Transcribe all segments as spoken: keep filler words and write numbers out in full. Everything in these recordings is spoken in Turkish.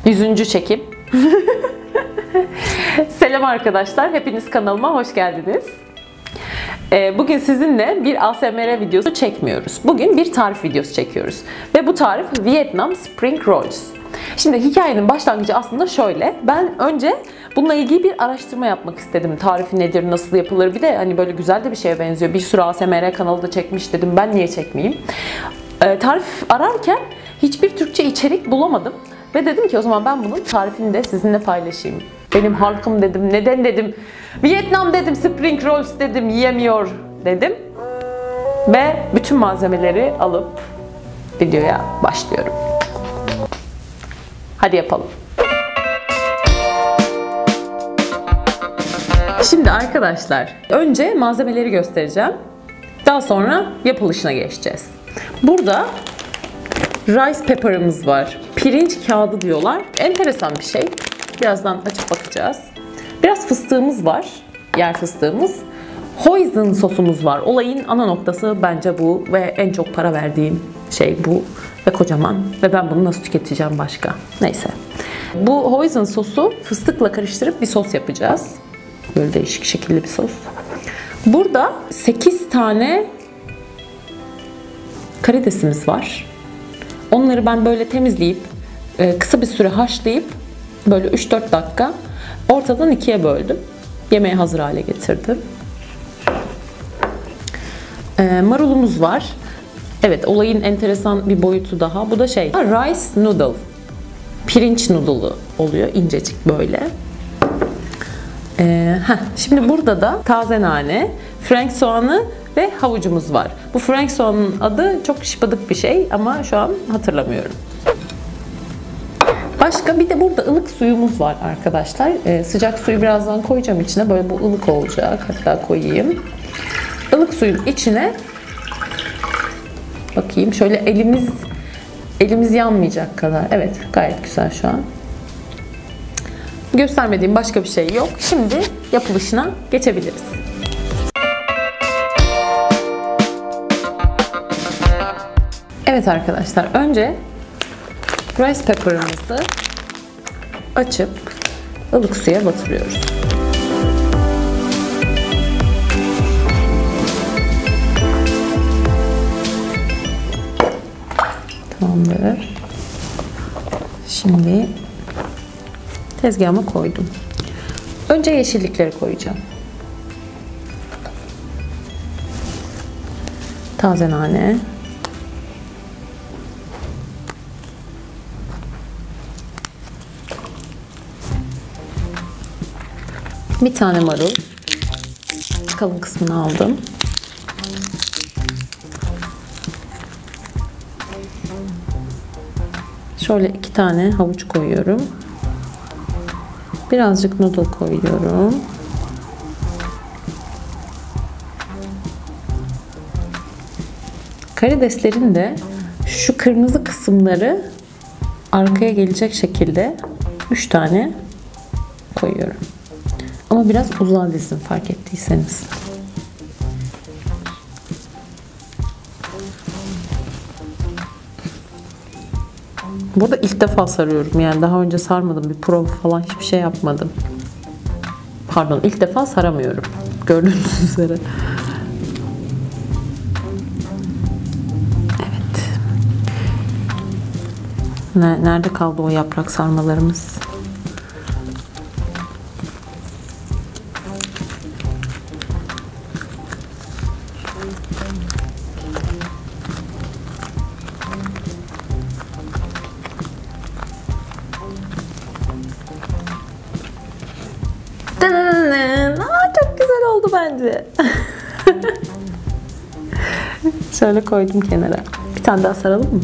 Yüzüncü çekim. Selam arkadaşlar, hepiniz kanalıma hoş geldiniz. Bugün sizinle bir A S M R videosu çekmiyoruz. Bugün bir tarif videosu çekiyoruz. Ve bu tarif Vietnam Spring Rolls. Şimdi hikayenin başlangıcı aslında şöyle. Ben önce bununla ilgili bir araştırma yapmak istedim. Tarifi nedir, nasıl yapılır? Bir de hani böyle güzel de bir şeye benziyor. Bir sürü A S M R kanalı da çekmiş dedim. Ben niye çekmeyeyim? Tarif ararken hiçbir Türkçe içerik bulamadım. Ve dedim ki o zaman ben bunun tarifini de sizinle paylaşayım. Benim halkım dedim. Neden dedim? Vietnam dedim, Spring Rolls dedim, yiyemiyor dedim. Ve bütün malzemeleri alıp videoya başlıyorum. Hadi yapalım. Şimdi arkadaşlar, önce malzemeleri göstereceğim. Daha sonra yapılışına geçeceğiz. Burada rice pepper'ımız var. Pirinç kağıdı diyorlar. Enteresan bir şey. Birazdan açıp bakacağız. Biraz fıstığımız var. Yer fıstığımız. Hoisin sosumuz var. Olayın ana noktası bence bu ve en çok para verdiğim şey bu ve kocaman ve ben bunu nasıl tüketeceğim başka? Neyse. Bu hoisin sosu fıstıkla karıştırıp bir sos yapacağız. Böyle değişik şekilli bir sos. Burada sekiz tane karidesimiz var. Onları ben böyle temizleyip kısa bir süre haşlayıp böyle üç dört dakika ortadan ikiye böldüm. Yemeğe hazır hale getirdim. Ee, marulumuz var. Evet, olayın enteresan bir boyutu daha. Bu da şey, rice noodle. Pirinç noodle'u oluyor. İncecik böyle. Ee, heh, şimdi burada da taze nane, frank soğanı ve havucumuz var. Bu frank soğanın adı çok şıpadık bir şey ama şu an hatırlamıyorum. Başka bir de burada ılık suyumuz var arkadaşlar. Ee, sıcak suyu birazdan koyacağım içine. Böyle bu ılık olacak. Hatta koyayım. Ilık suyun içine bakayım şöyle elimiz elimiz yanmayacak kadar. Evet, gayet güzel şu an. Göstermediğim başka bir şey yok. Şimdi yapılışına geçebiliriz. Evet arkadaşlar, önce rice pepper'ımızı açıp ılık suya batırıyoruz. Tamamdır. Şimdi tezgahıma koydum. Önce yeşillikleri koyacağım. Taze nane. Bir tane marul. Kalın kısmını aldım. Şöyle iki tane havuç koyuyorum. Birazcık noodle koyuyorum. Karideslerin de şu kırmızı kısımları arkaya gelecek şekilde üç tane koyuyorum. Ama biraz uzağa dizdim fark ettiyseniz. Burada ilk defa sarıyorum, yani daha önce sarmadım, bir prova falan hiçbir şey yapmadım. Pardon, ilk defa saramıyorum gördüğünüz üzere. Evet. Nerede kaldı o yaprak sarmalarımız? Aa, çok güzel oldu bence. Şöyle koydum kenara. Bir tane daha saralım mı?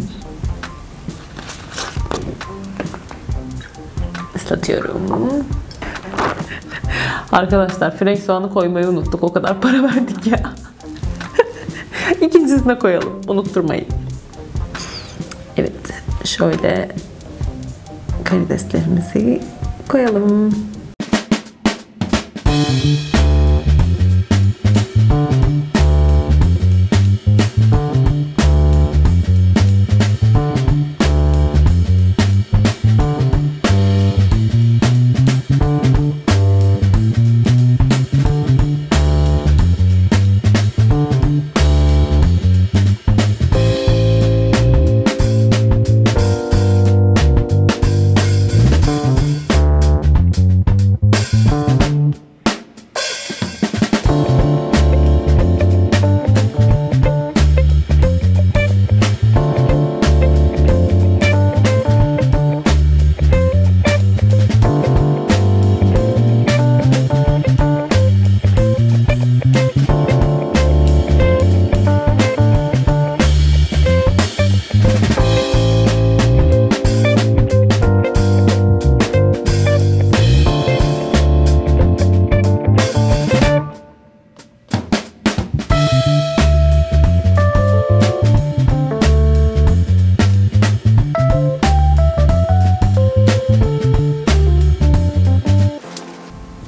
Islatıyorum. Arkadaşlar, frank soğanı koymayı unuttuk. O kadar para verdik ya. İkincisine koyalım. Unutturmayın. Evet. Şöyle karideslerimizi koyalım.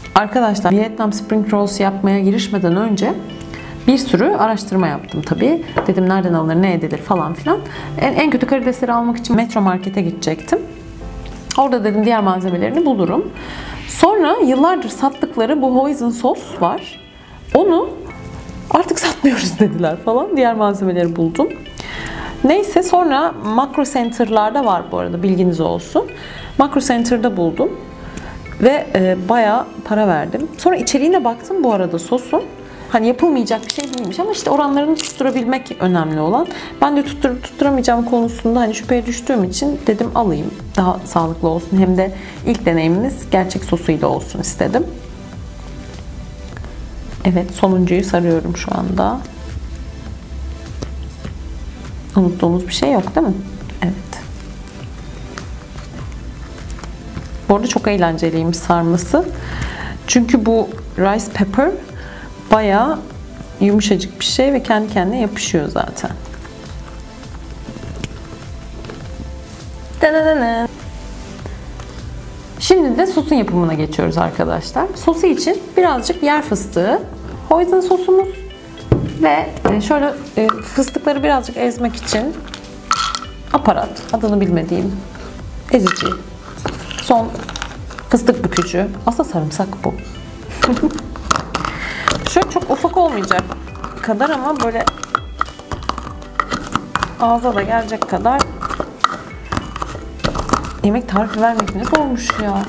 Arkadaşlar, Vietnam Spring Rolls yapmaya girişmeden önce bir sürü araştırma yaptım tabii. Dedim nereden alınır, ne edilir falan filan. En, en kötü karidesleri almak için Metro Market'e gidecektim. Orada dedim diğer malzemelerini bulurum. Sonra yıllardır sattıkları bu hoisin sos var. Onu artık satmıyoruz dediler falan. Diğer malzemeleri buldum. Neyse, sonra Makro Center'larda var bu arada, bilginiz olsun. Makro Center'da buldum. Ve e, bayağı para verdim. Sonra içeriğine baktım bu arada sosun. Hani yapılmayacak bir şey değilmiş ama işte oranlarını tutturabilmek önemli olan. Ben de tutturup tutturamayacağım konusunda hani şüpheye düştüğüm için dedim alayım. Daha sağlıklı olsun. Hem de ilk deneyimimiz gerçek sosuyla olsun istedim. Evet, sonuncuyu sarıyorum şu anda. Unuttuğumuz bir şey yok değil mi? Evet. Bu arada çok eğlenceliymiş sarması. Çünkü bu rice pepper bayağı yumuşacık bir şey ve kendi kendine yapışıyor zaten. Şimdi de sosun yapımına geçiyoruz arkadaşlar. Sosu için birazcık yer fıstığı, hoisin sosumuz ve şöyle fıstıkları birazcık ezmek için aparat, adını bilmediğim ezici, son fıstık bükücü. Aslında sarımsak bu. Şöyle çok ufak olmayacak kadar ama böyle ağza da gelecek kadar. Yemek tarifi vermek ne zormuş ya.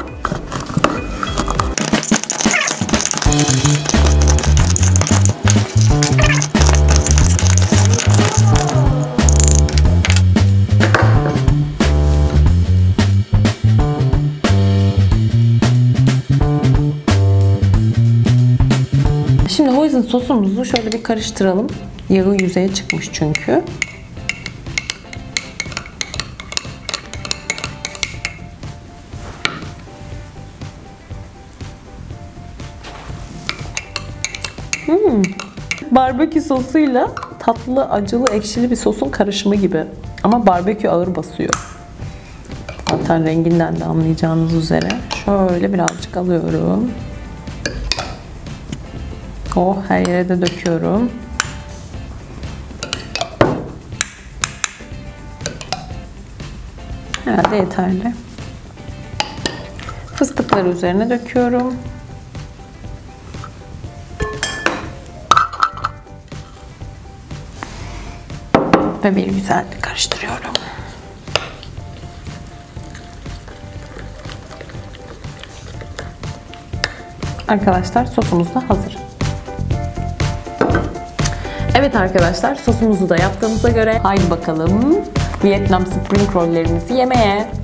Şimdi hoisin sosumuzu şöyle bir karıştıralım. Yağı yüzeye çıkmış çünkü. Hmm. Barbekü sosuyla tatlı, acılı, ekşili bir sosun karışımı gibi. Ama barbekü ağır basıyor. Zaten renginden de anlayacağınız üzere. Şöyle birazcık alıyorum. Oh, her yere de döküyorum. Herhalde yeterli. Fıstıkları üzerine döküyorum. Ve bir güzel karıştırıyorum. Arkadaşlar, sosumuz da hazır. Evet arkadaşlar, sosumuzu da yaptığımıza göre haydi bakalım Vietnam Spring Roll'lerimizi yemeye.